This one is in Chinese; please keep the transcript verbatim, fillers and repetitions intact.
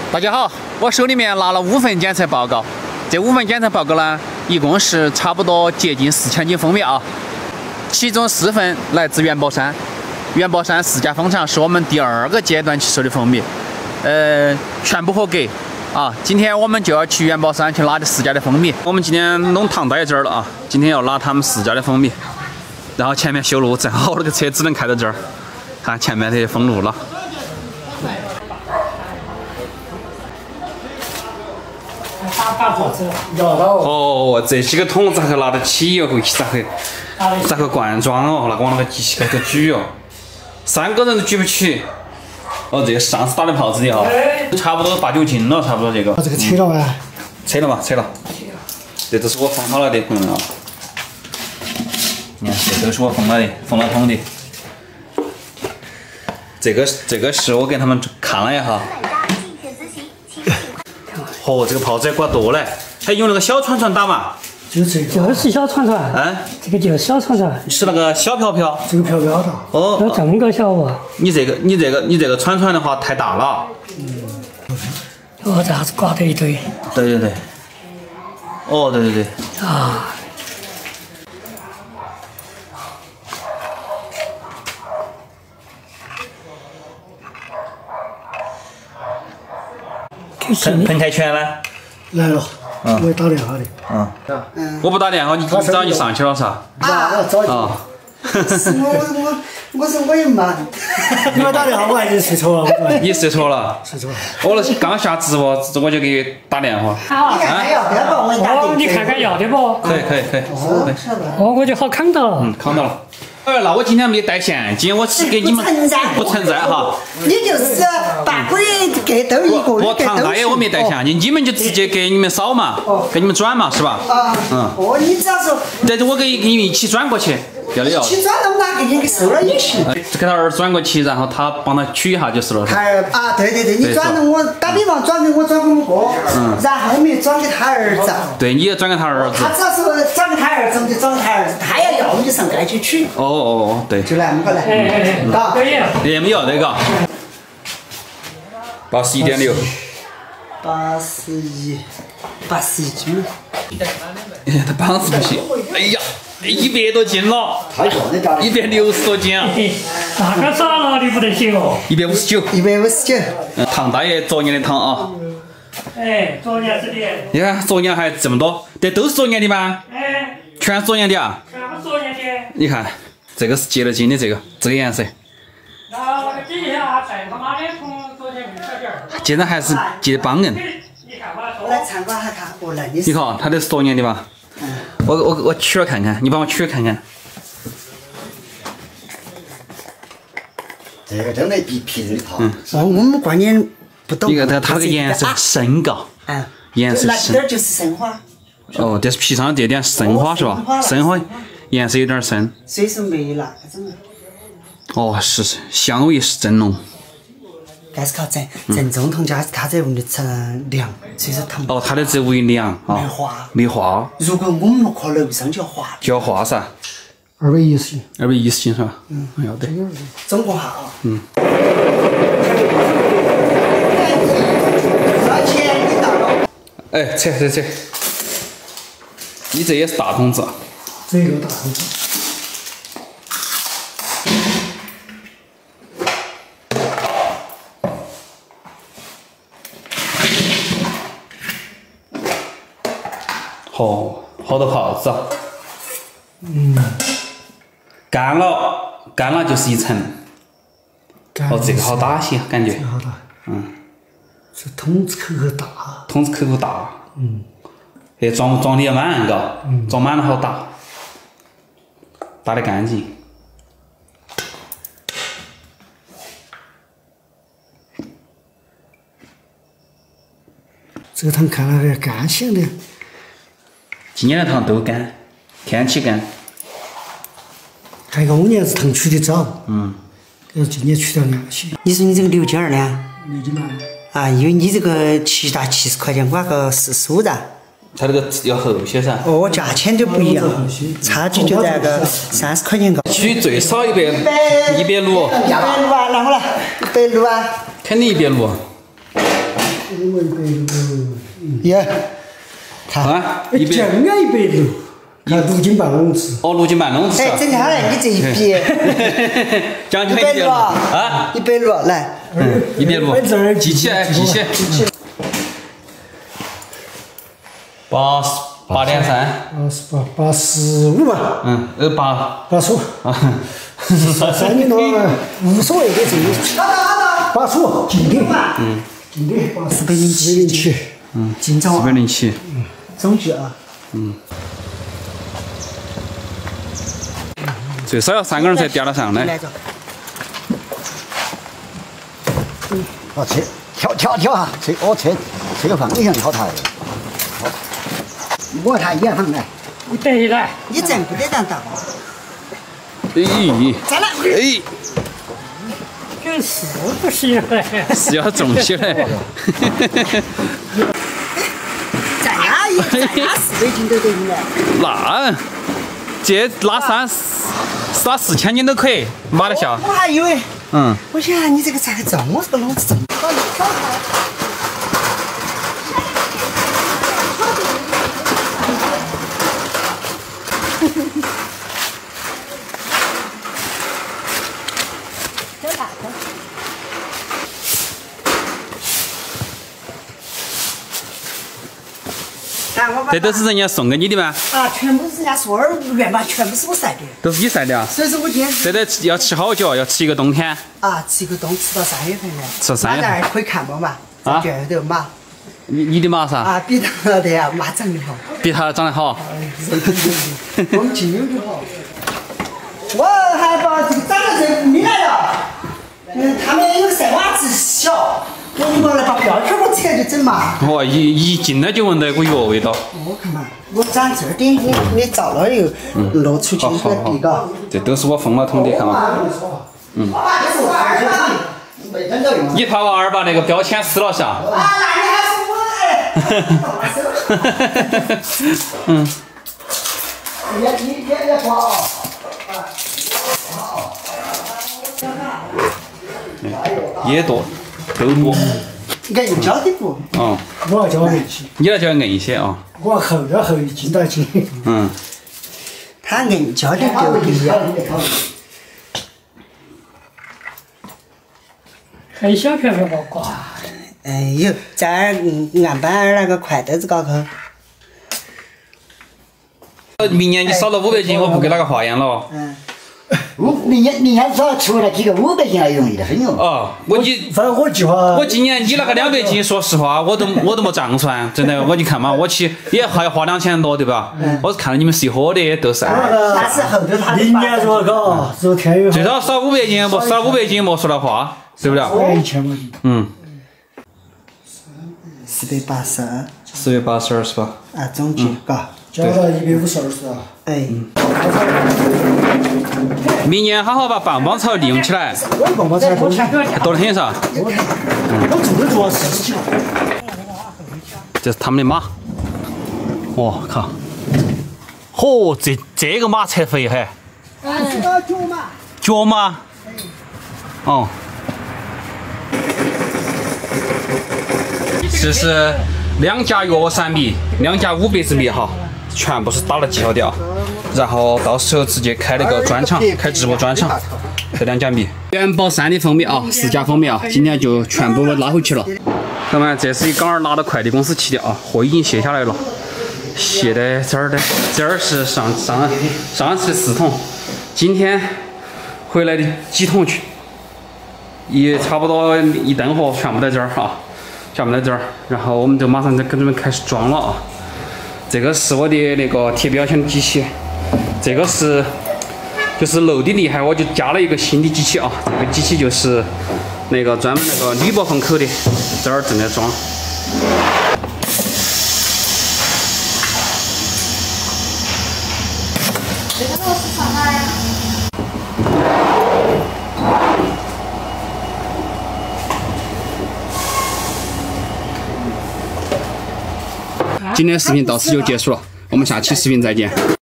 大家好，我手里面拿了五份检测报告，这五份检测报告呢，一共是差不多接近四千斤蜂蜜啊，其中四份来自元宝山，元宝山四家蜂场是我们第二个阶段去收的蜂蜜，呃，全部合格啊。今天我们就要去元宝山去拉这四家的蜂蜜。我们今天弄唐大爷这儿了啊，今天要拉他们四家的蜂蜜，然后前面修路，正好那个车只能开到这儿，看前面这些封路了。 哦，这些个桶咋个拿得起哟？回去咋个咋个灌装哦？那个往那个机器高头举哦，三个人都举不起。哦，这个是上次打的泡子的哈，差不多八九斤了，差不多这个。 这个扯了吗？ 扯了嘛，扯了。这都是我封好了的，朋友们啊。你看，这都是我封了的，封了桶的。这个这个是我给他们看了一下。 哦，这个泡子也挂多嘞，还用那个小船船打嘛？ 就这个，就是小船船。 嗯， 这个就是小船船。 是那个小瓢瓢。 这个瓢瓢大。 哦。 要这么个小哦。 你这个，你这个，你这个船船的话太大了。 嗯。哦，这还是挂得一堆。 对对对。哦，对对对。 啊。 彭彭泰全呢？ 来了，我也打电话的。 嗯，我不打电话，你你早就上去了噻？ 啊，早就。 啊。 是我我我说我也忙。 你没打电话，我还已经睡着了。 你睡着了？ 睡着了。 我那刚下直播，我就给你打电话。 好。你看看要的不？我打的。 哦，你看看要的不？ 可以可以可以。 哦，我就好扛到了。 嗯，扛到了。 哎，那我今天没带现金，我是给你们不存在哈。 你就是把鬼给都一个。 我唐大爷我没带现金，你们就直接给你们扫嘛，给你们转嘛，是吧？ 啊。 嗯。 哦，你只要说。 但是我给给你们一起转过去，要的要。 一起转了，我拿给你给收了也行。 给他儿转过去，然后他帮他取一下就是了。 他儿啊，对对对，你转了我，打比方转给我转给我哥，嗯，然后后面转给他儿子。 对，你也转给他儿子。 他只要是转给他儿子，我就转给他儿子，他要要我就上街去取。 哦哦哦，对。 就来么个来，嘎， 可以。 也没要那个，八十一点六， 八十一，八十一斤。 哎，他膀子不行，哎呀，一百多斤了，一百六十多斤啊， 那个啥了，你不得行哦。 一百五十九， 一百五十九。 嗯，唐大爷昨年的糖啊。 哎，昨年是的。 你看，昨年还这么多，这都是昨年的吗？ 哎。 全是昨年的啊。 全是昨年的。 你看。 这个是结了晶的，这个这个颜色。 然后那个底下还带他妈的从昨天那小点儿。 现在还是结的邦硬。 我来参观下看，哦，那你你看，它这是昨年的吧？嗯。我我我取了看看，你帮我取了看看。 这个真的比皮的好。嗯。哦，我们关键不懂。 你看它它这个颜色深膏。 嗯。 颜色深。 那点就是生花。 哦，这是皮上这点生花是吧？生花。 颜色有点深， 所以说没那个种。 哦，是是，香味是真浓。 但是靠正正宗桶家，它这屋里成凉，所以说它。 哦，它的这屋一凉啊， 没化。 没化。 如果我们靠楼上就要化。 就要化噻。 二百一十斤。 二百一十斤是吧？嗯，要得。 中国哈啊。嗯。 哎，扯扯扯！你这也是大桶子。 这个大桶子， 哦，好多泡子啊！ 嗯， 干了，干了就是一层。哦，这个好大些，感觉。 这个好大。 嗯。 这桶子口口大。 桶子口口大。 嗯。 哎，装装的也满，嘎。嗯。装满了好大。 打得干净。 这个汤看了有点干性的。 今年的糖都干，天气干。 还有往年是糖取的早。 嗯。 要今年取掉凉些。 你说你这个六斤二呢？ 六斤半。 啊，因为你这个七大七十块钱，我个四十五噻。 它这个要厚些噻。 哦，价钱就不一样，差距就在个三十块钱高。 取最少一百一百六。 一百六啊，拿过来，一百六啊。 肯定一百六。 耶，看， 啊，一百。 酱啊一百六，看陆金办公室。 哦，陆金办公室。 哎，整下来你这一笔， 讲一百六啊， 一百六来， 嗯，一百六，记起来，记起。八十八点三。 八十八，八十五嘛。 嗯，呃八。 八十五。三年多了，无所谓的这个。八十五，经典。嗯。经典。四百零七。零七。 嗯。 金总。 四百零七。 嗯。总局啊。 嗯。最少要三个人才掂得上来。 嗯，好切，跳跳跳哈，切哦切，切个方向好大的。我他一样放来。 你等一来。 你真不得当大。 哎。 再来。 哎。 这是不行嘞。 是要重起来。 再拉一，再拉四百斤都得你来。 那，这拉三拉四千斤都可以，马得下。 我还以为。 嗯。 我想你这个咋个这么这个笼子这么高？ 这都是人家送给你的吗？ 啊，全部是人家说儿原吧，全部是我晒的。 都是你晒的啊？ 所以说我今天。 这得要吃好久，要吃一个冬天。 啊，吃一个冬，吃到三月份呢。 吃三月份。 那在可以看嘛嘛？啊。这头马。 你你的马啥？ 啊，比他的呀，马长得好。 比他长得好。 我们亲友就好。我还把这个长得这没来了。嗯，他们有晒袜子小。我们把那把标签我扯就整嘛。 哦，一一进来就闻到一股药味道。 我看嘛，我长这儿点，你你照了又露出去一个地高。 这都是我封了桶的，看嘛。嗯。你怕娃儿把那个标签撕了下？啊， 那你还是我哎。 嗯。 也也也也不好。 也多。都多， 硬胶的不？ 哦， 我要胶硬些。 你那就要硬一些啊。 我要厚要厚一斤到斤。 嗯。 它硬胶的够不一样。 很小片片包挂。 哎呦，在案板儿那个筷豆子高头。 明年你少了五百斤，我不给那个化验了。嗯。 五明年明年早出来提个五百斤还容易的很哟。 哦，我你反正我计划。 我今年你那个两百斤，说实话，我都我都没账算，真的。我你看嘛，我去也还要花两千多，对吧？嗯。我是看到你们是一伙的，都是。 那是后头他。 明年如果搞，如果天有。 最少少五百斤，不少五百斤莫说那话，对不对？ 一千块钱。 嗯。 四百八十二。 四百八十二是吧？ 啊，总计嘎。 加到一百五十二是吧？ 哎。 明年好好把棒棒草利用起来。 我棒棒草多多得很噻。 我做的主要四十几个。 这是他们的马。我靠！嚯，这这个马才肥嘿。 啊，这个角马。 角马。哦。这是两架药三米，两架五百支米哈。全部是打了记号的啊，然后到时候直接开那个专场，开直播专场，这两架米。元宝山的蜂蜜啊，四家蜂蜜啊，今天就全部拉回去了。那么这是一杆儿拿到快递公司去的啊，货已经卸下来了，卸在这儿的，这儿是上上上次的四桶，今天回来的几桶去，也差不多一吨货全部在这儿啊，全部在这儿，然后我们就马上就跟他们开始装了啊。这个是我的那个贴标签的机器，这个是就是漏的厉害，我就加了一个新的机器啊，这个机器就是那个专门那个铝箔封口的，这儿正在装。 这个螺丝放哪呀？ 今天视频到此就结束了，我们下期视频再见。